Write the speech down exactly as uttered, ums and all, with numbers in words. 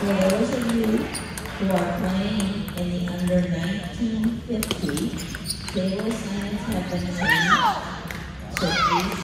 For those of you who are playing in the under nineteen fifty, table signs have been changed. So please